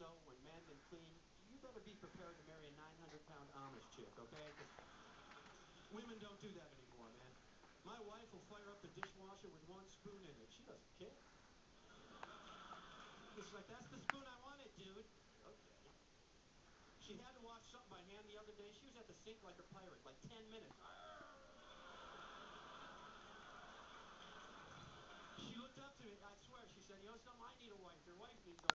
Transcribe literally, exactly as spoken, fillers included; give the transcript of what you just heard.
sew when manned and clean, you better be prepared to marry a nine hundred pound Amish chick, okay? 'Cause women don't do that anymore, man. My wife will fire up the dishwasher with one spoon in it. She doesn't care. It's like, that's the spoon I wanted, dude. Okay. She had to wash something by hand the other day. She was at the sink like a pirate, like ten minutes. She looked up to me, I swear, she said, you know something, I need a wife. Your wife needs a